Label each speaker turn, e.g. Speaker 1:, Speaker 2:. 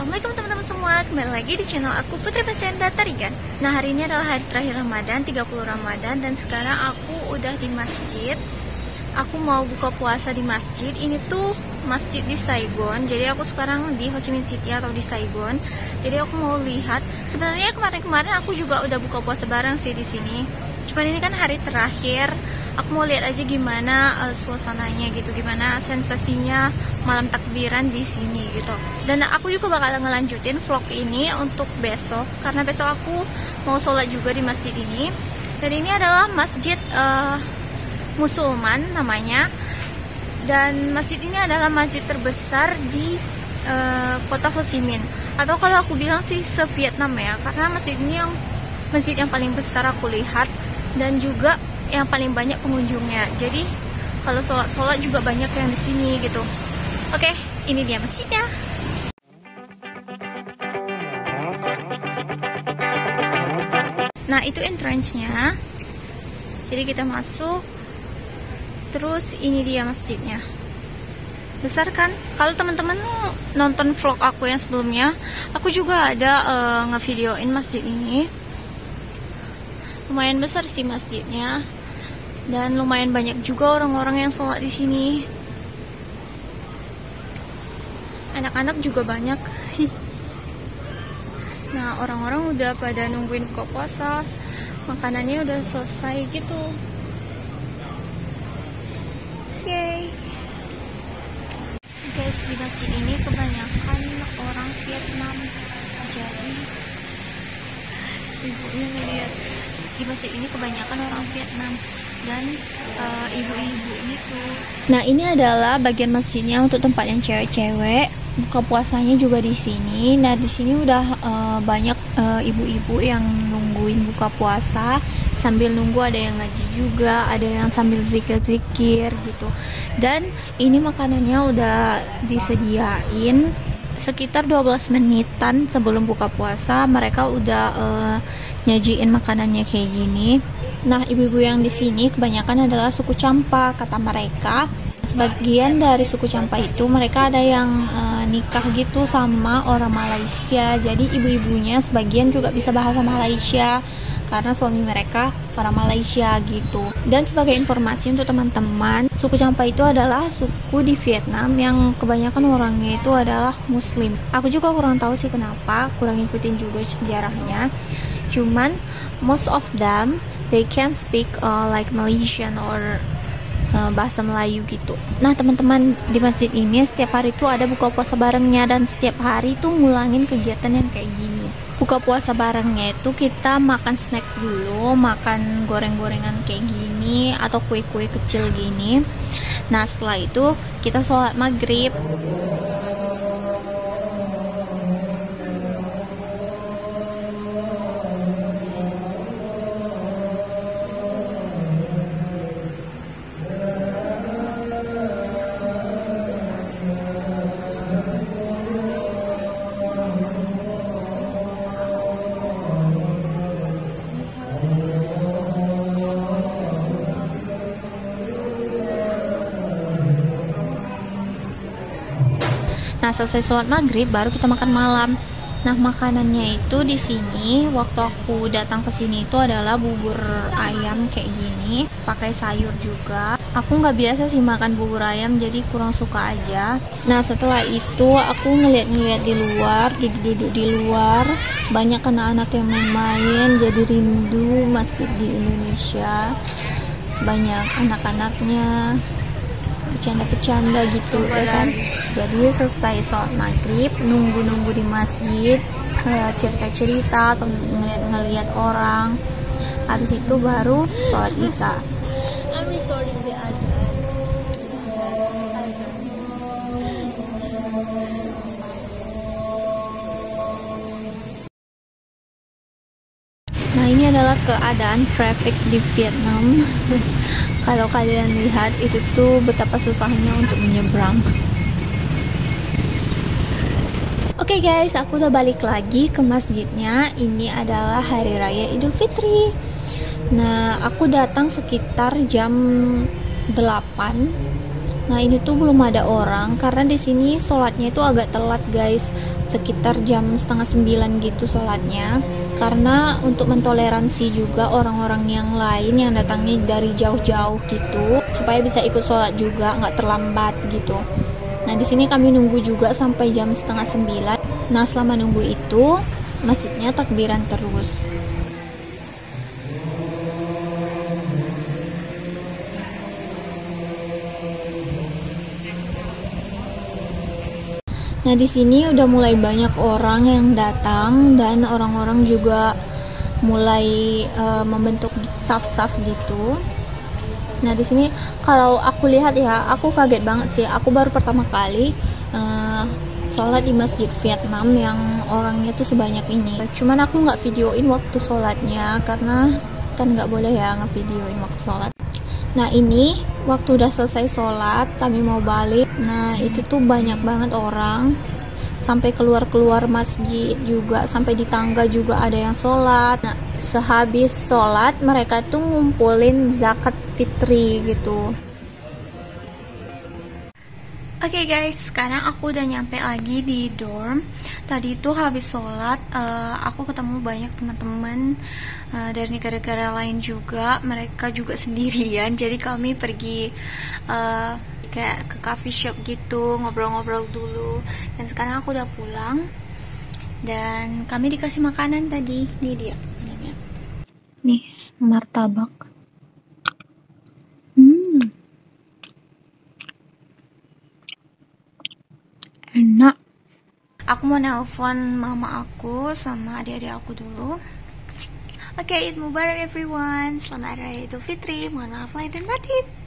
Speaker 1: Assalamualaikum teman-teman semua, kembali lagi di channel aku Putri Pesenda Tarigan. Nah, hari ini adalah hari terakhir Ramadan, 30 Ramadan, dan sekarang aku udah di masjid. Aku mau buka puasa di masjid. Ini tuh masjid di Saigon. Jadi aku sekarang di Ho Chi Minh City atau di Saigon. Jadi aku mau lihat. Sebenarnya kemarin-kemarin aku juga udah buka puasa bareng sih di sini. Cuman ini kan hari terakhir. Aku mau lihat aja gimana suasananya gitu, gimana sensasinya malam takbiran di sini gitu. Dan aku juga bakal ngelanjutin vlog ini untuk besok, karena besok aku mau sholat juga di masjid ini. Dan ini adalah masjid Musulman namanya. Dan masjid ini adalah masjid terbesar di kota Ho Chi Minh. Atau kalau aku bilang sih se-Vietnam ya, karena masjid ini masjid yang paling besar aku lihat, dan juga yang paling banyak pengunjungnya. Jadi kalau sholat juga banyak yang di sini gitu. Oke, ini dia masjidnya. Nah, itu entrance-nya. Jadi kita masuk. Terus ini dia masjidnya. Besar kan? Kalau teman-teman nonton vlog aku yang sebelumnya, aku juga ada ngevideoin masjid ini. Lumayan besar sih masjidnya. Dan lumayan banyak juga orang-orang yang sholat di sini. Anak-anak juga banyak. Nah, orang-orang udah pada nungguin buka puasa. Makanannya udah selesai gitu. Yay. Guys, di masjid ini kebanyakan orang Vietnam. Jadi ibunya ngeliat, di masjid ini kebanyakan orang Vietnam dan ibu-ibu gitu. Nah, ini adalah bagian masjidnya untuk tempat yang cewek-cewek. Buka puasanya juga di sini. Nah, di sini udah banyak ibu-ibu yang nungguin buka puasa. Sambil nunggu ada yang ngaji juga, ada yang sambil zikir-zikir gitu. Dan ini makanannya udah disediain sekitar 12 menitan sebelum buka puasa. Mereka udah nyajiin makanannya kayak gini. Nah, ibu-ibu yang di sini kebanyakan adalah suku Champa kata mereka. Sebagian dari suku Champa itu mereka ada yang nikah gitu sama orang Malaysia. Jadi ibu-ibunya sebagian juga bisa bahasa Malaysia karena suami mereka orang Malaysia gitu. Dan sebagai informasi untuk teman-teman, suku Champa itu adalah suku di Vietnam yang kebanyakan orangnya itu adalah Muslim. Aku juga kurang tahu sih kenapa, kurang ikutin juga sejarahnya. Cuman most of them they can speak like Malaysian or bahasa Melayu gitu. Nah, teman-teman, di masjid ini setiap hari tuh ada buka puasa barengnya, dan setiap hari tuh ngulangin kegiatan yang kayak gini. Buka puasa barengnya itu kita makan snack dulu, makan goreng-gorengan kayak gini atau kue-kue kecil gini. Nah, setelah itu kita sholat maghrib. Nah, selesai sholat maghrib baru kita makan malam. Nah, makanannya itu di sini waktu aku datang ke sini itu adalah bubur ayam kayak gini, pakai sayur juga. Aku nggak biasa sih makan bubur ayam, jadi kurang suka aja. Nah, setelah itu aku ngeliat-ngeliat di luar, duduk-duduk di luar, banyak anak-anak yang main-main, jadi rindu masjid di Indonesia. Banyak anak-anaknya bercanda-bercanda gitu ya kan. Jadi selesai sholat maghrib, nunggu-nunggu di masjid, cerita-cerita atau ngeliat orang. Habis itu baru sholat isya. Nah, ini adalah keadaan traffic di Vietnam. Kalau kalian lihat itu tuh betapa susahnya untuk menyeberang. Oke guys, aku udah balik lagi ke masjidnya. Ini adalah hari raya Idul Fitri. Nah, aku datang sekitar jam 8 Nah ini tuh belum ada orang karena di sini sholatnya itu agak telat guys, sekitar jam setengah 9 gitu sholatnya. Karena untuk mentoleransi juga orang-orang yang lain yang datangnya dari jauh-jauh gitu, supaya bisa ikut sholat juga, nggak terlambat gitu. Nah di sini kami nunggu juga sampai jam setengah 9. Nah selama nunggu itu masjidnya takbiran terus. Nah, di sini udah mulai banyak orang yang datang dan orang-orang juga mulai membentuk saf-saf gitu. Nah, di sini kalau aku lihat ya, aku kaget banget sih. Aku baru pertama kali sholat di masjid Vietnam yang orangnya tuh sebanyak ini. Cuman aku nggak videoin waktu sholatnya karena kan nggak boleh ya ngevideoin waktu sholat. Nah ini waktu udah selesai sholat kami mau balik. Nah itu tuh banyak banget orang, sampai keluar masjid juga, sampai di tangga juga ada yang sholat. Nah sehabis sholat mereka tuh ngumpulin zakat fitri gitu. Oke guys, sekarang aku udah nyampe lagi di dorm. Tadi itu habis sholat, aku ketemu banyak teman-teman dari negara-negara lain juga. Mereka juga sendirian, jadi kami pergi kayak ke coffee shop gitu, ngobrol-ngobrol dulu. Dan sekarang aku udah pulang, dan kami dikasih makanan tadi. Nih dia makanannya. Nih, martabak. Enak. Aku mau nelpon mama aku sama adik-adik aku dulu. Oke, Eid Mubarak everyone. Selamat Raya Idul Fitri. Mohon maaf lahir dan batin.